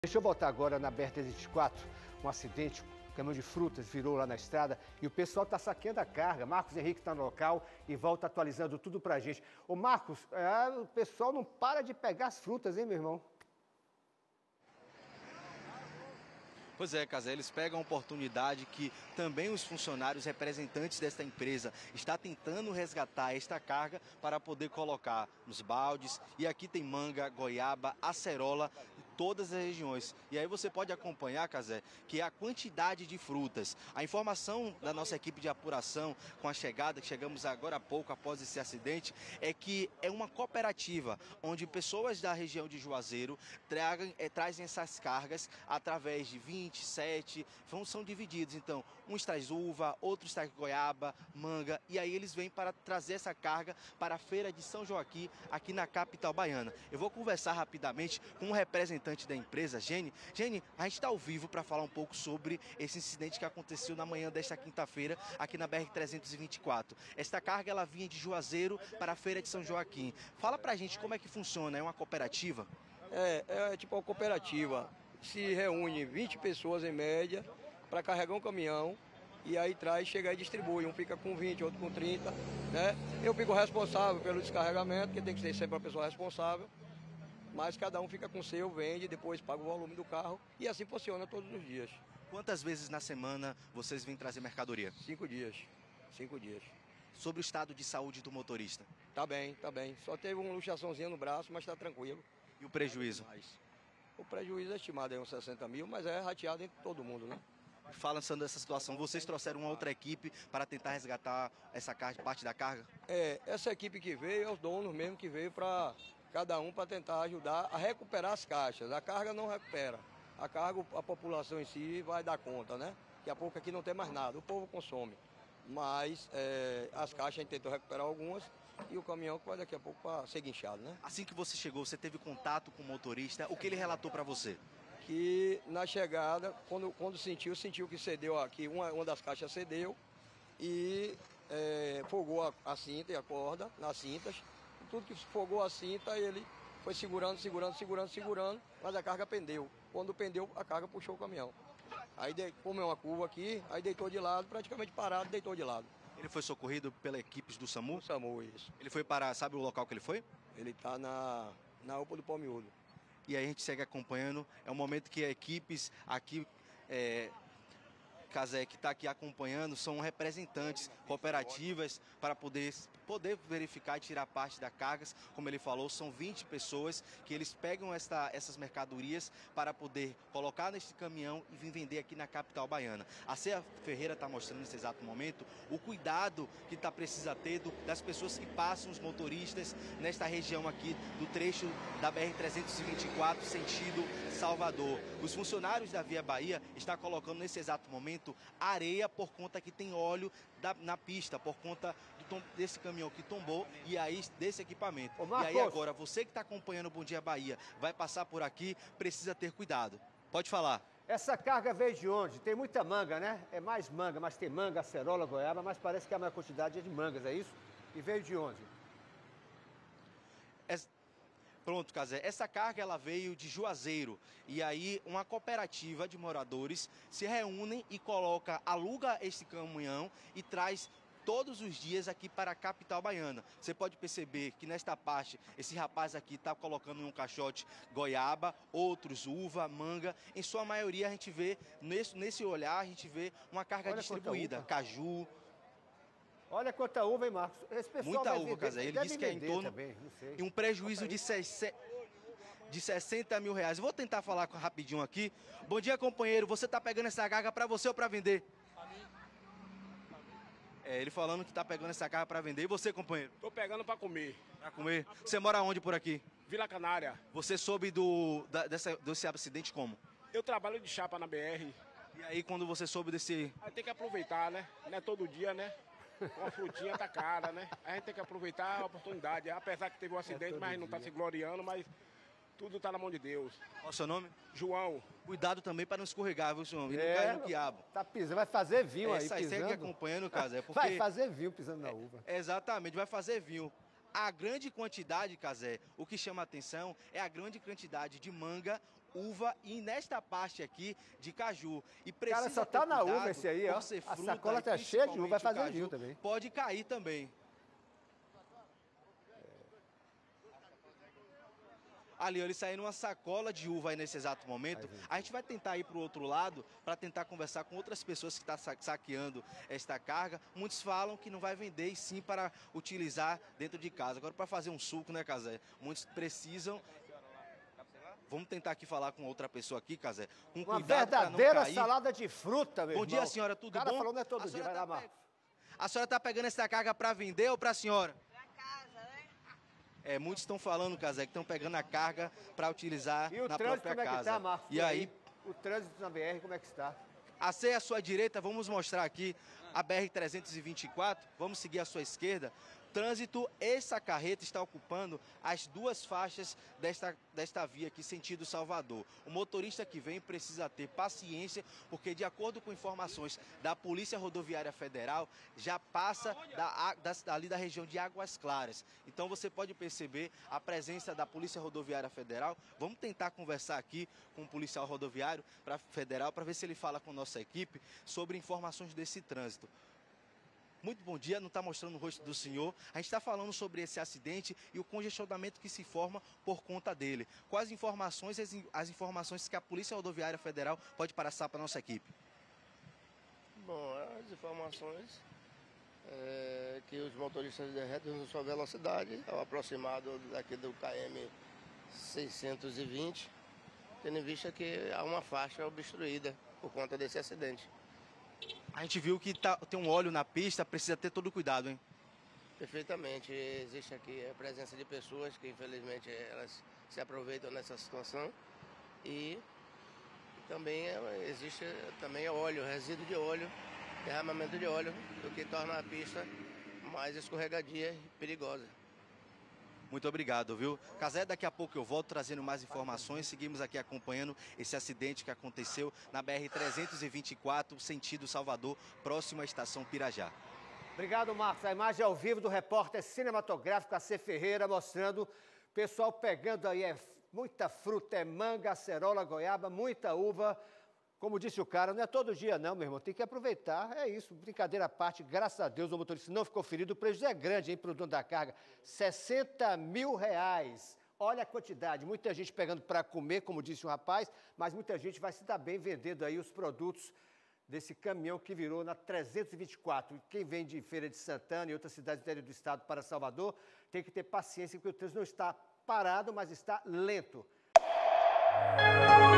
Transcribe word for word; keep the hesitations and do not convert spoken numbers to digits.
Deixa eu voltar agora na B R trezentos e vinte e quatro, um acidente, um caminhão de frutas virou lá na estrada e o pessoal está saqueando a carga. Marcos Henrique está no local e volta atualizando tudo pra gente. Ô Marcos, é, o pessoal não para de pegar as frutas, hein, meu irmão? Pois é, Casé, eles pegam a oportunidade que também os funcionários representantes desta empresa estão tentando resgatar esta carga para poder colocar nos baldes. E aqui tem manga, goiaba, acerola, todas as regiões. E aí você pode acompanhar, Casé, que é a quantidade de frutas. A informação da nossa equipe de apuração com a chegada, que chegamos agora há pouco após esse acidente, é que é uma cooperativa onde pessoas da região de Juazeiro tragam, é, trazem essas cargas através de vinte, sete, vão, são divididos. Então, uns traz uva, outros traz goiaba, manga, e aí eles vêm para trazer essa carga para a Feira de São Joaquim, aqui na capital baiana. Eu vou conversar rapidamente com um representante da empresa, Gene. Gene, a gente está ao vivo para falar um pouco sobre esse incidente que aconteceu na manhã desta quinta-feira, aqui na B R trezentos e vinte e quatro. Esta carga, ela vinha de Juazeiro para a Feira de São Joaquim. Fala pra gente como é que funciona, é uma cooperativa? É, é tipo uma cooperativa. Se reúne vinte pessoas em média para carregar um caminhão e aí traz, chega e distribui. Um fica com vinte, outro com trinta, né? Eu fico responsável pelo descarregamento, que tem que ser sempre a pessoa responsável, mas cada um fica com o seu, vende, depois paga o volume do carro e assim funciona todos os dias. Quantas vezes na semana vocês vêm trazer mercadoria? Cinco dias, cinco dias. Sobre o estado de saúde do motorista? Tá bem, tá bem. Só teve uma luxaçãozinha no braço, mas tá tranquilo. E o prejuízo? O prejuízo é estimado em uns sessenta mil, mas é rateado entre todo mundo, né? Falando dessa situação, vocês trouxeram uma outra equipe para tentar resgatar essa parte da carga? É, essa equipe que veio é os donos mesmo que veio para cada um para tentar ajudar a recuperar as caixas. A carga não recupera. A carga, a população em si vai dar conta, né? Daqui a pouco aqui não tem mais nada, o povo consome. Mas é, as caixas a gente tentou recuperar algumas e o caminhão que vai daqui a pouco para ser guinchado, né? Assim que você chegou, você teve contato com o motorista, o que ele relatou para você? Que na chegada, quando, quando sentiu, sentiu que cedeu aqui, uma, uma das caixas cedeu e é, folgou a, a cinta e a corda nas cintas. Tudo que folgou a cinta, ele foi segurando, segurando, segurando, segurando, mas a carga pendeu. Quando pendeu, a carga puxou o caminhão. Aí, como é uma curva aqui, aí deitou de lado, praticamente parado, deitou de lado. Ele foi socorrido pela equipe do SAMU? Do SAMU, isso. Ele foi para, sabe o local que ele foi? Ele está na, na U P A do Palmiúdo. E aí a gente segue acompanhando, é um momento que equipes aqui, é, Casé, que está aqui acompanhando, são representantes cooperativas para poder, poder verificar e tirar parte das cargas. Como ele falou, são vinte pessoas que eles pegam esta, essas mercadorias para poder colocar neste caminhão e vir vender aqui na capital baiana. A Ceia Ferreira está mostrando nesse exato momento o cuidado que está precisa ter do, das pessoas que passam, os motoristas, nesta região aqui do trecho da B R trezentos e vinte e quatro, sentido Salvador. Os funcionários da Via Bahia estão colocando nesse exato momento areia por conta que tem óleo da, na pista, por conta do tom, desse caminhão que tombou e aí desse equipamento. Ô, e aí agora, você que está acompanhando o Bom Dia Bahia, vai passar por aqui, precisa ter cuidado. Pode falar. Essa carga veio de onde? Tem muita manga, né? É mais manga, mas tem manga, acerola, goiaba, mas parece que a maior quantidade é de mangas, é isso? E veio de onde? É... Pronto, Casé. Essa carga ela veio de Juazeiro e aí uma cooperativa de moradores se reúnem e coloca, aluga esse caminhão e traz todos os dias aqui para a capital baiana. Você pode perceber que nesta parte, esse rapaz aqui está colocando em um caixote goiaba, outros uva, manga. Em sua maioria a gente vê, nesse, nesse olhar, a gente vê uma carga Olha distribuída, caju. Olha quanta uva, hein, Marcos? Esse pessoal Muita deve uva, vender, Casé. Ele disse que é em torno também, não sei. e um prejuízo de, de sessenta mil reais. Vou tentar falar rapidinho aqui. Bom dia, companheiro. Você está pegando essa carga para você ou para vender? Para mim. É, ele falando que está pegando essa carga para vender. E você, companheiro? Tô pegando para comer. Para comer? Você mora onde por aqui? Vila Canária. Você soube do, da, dessa, desse acidente como? Eu trabalho de chapa na B R. E aí, quando você soube desse... Aí tem que aproveitar, né? Não é todo dia, né? Uma frutinha tá cara, né? A gente tem que aproveitar a oportunidade. Apesar que teve um acidente, é mas a gente não tá se gloriando, mas tudo tá na mão de Deus. Qual é o seu nome? João. Cuidado também para não escorregar, viu, senhor? E não É, cair no quiabo. Tá pisando, vai fazer vinho aí, Essa pisando. segue acompanhando, Casé, é porque... Vai fazer vinho pisando na uva. É, exatamente, vai fazer vinho. A grande quantidade, Casé, o que chama a atenção é a grande quantidade de manga, uva e nesta parte aqui de caju. E precisa Cara, só tá na uva esse aí, ó. A sacola tá cheia de uva, vai fazer vinho também. Pode cair também. Ali, ele saindo uma sacola de uva aí nesse exato momento. A gente vai tentar ir para o outro lado para tentar conversar com outras pessoas que estão saqueando esta carga. Muitos falam que não vai vender e sim para utilizar dentro de casa. Agora, para fazer um suco, né, Cazé? Muitos precisam. Vamos tentar aqui falar com outra pessoa aqui, Cazé. Com uma cuidado verdadeira não cair. Salada de fruta, meu Bom irmão. dia, senhora. Tudo bom? O cara bom? falou não é todo a dia. Vai tá lá, Marcos. Pe... A senhora está pegando essa carga para vender ou para a senhora? É, muitos estão falando, Cazé, que estão pegando a carga para utilizar e o na trânsito, própria como é casa. Que tá, Marcos? E aí, o trânsito na B R, como é que está? A C à sua direita, vamos mostrar aqui a B R trezentos e vinte e quatro, vamos seguir à sua esquerda. Trânsito, essa carreta está ocupando as duas faixas desta, desta via aqui, sentido Salvador. O motorista que vem precisa ter paciência, porque de acordo com informações da Polícia Rodoviária Federal, já passa da, da, ali da região de Águas Claras. Então você pode perceber a presença da Polícia Rodoviária Federal. Vamos tentar conversar aqui com o policial rodoviário pra, federal para ver se ele fala com nossa equipe sobre informações desse trânsito. Muito bom dia, não está mostrando o rosto do senhor. A gente está falando sobre esse acidente e o congestionamento que se forma por conta dele. Quais informações, as, as informações que a Polícia Rodoviária Federal pode passar para a nossa equipe? Bom, as informações é que os motoristas reduzem sua velocidade ao aproximado daqui do K M seiscentos e vinte, tendo em vista que há uma faixa obstruída por conta desse acidente. A gente viu que tá, tem um óleo na pista, precisa ter todo cuidado, hein? Perfeitamente. Existe aqui a presença de pessoas que, infelizmente, elas se aproveitam nessa situação. E também existe também óleo, resíduo de óleo, derramamento de óleo, o que torna a pista mais escorregadia e perigosa. Muito obrigado, viu? Cazé, daqui a pouco eu volto trazendo mais informações. Seguimos aqui acompanhando esse acidente que aconteceu na B R trezentos e vinte e quatro, sentido Salvador, próximo à estação Pirajá. Obrigado, Marcos. A imagem ao vivo do repórter cinematográfico A C Ferreira, mostrando o pessoal pegando aí é muita fruta, é manga, acerola, goiaba, muita uva. Como disse o cara, não é todo dia não, meu irmão, tem que aproveitar, é isso, brincadeira à parte, graças a Deus o motorista não ficou ferido, o prejuízo é grande, hein, para o dono da carga, sessenta mil reais, olha a quantidade, muita gente pegando para comer, como disse o rapaz, mas muita gente vai se dar bem vendendo aí os produtos desse caminhão que virou na trezentos e vinte e quatro, quem vem de Feira de Santana e outras cidades do interior do estado para Salvador, tem que ter paciência, porque o trânsito não está parado, mas está lento.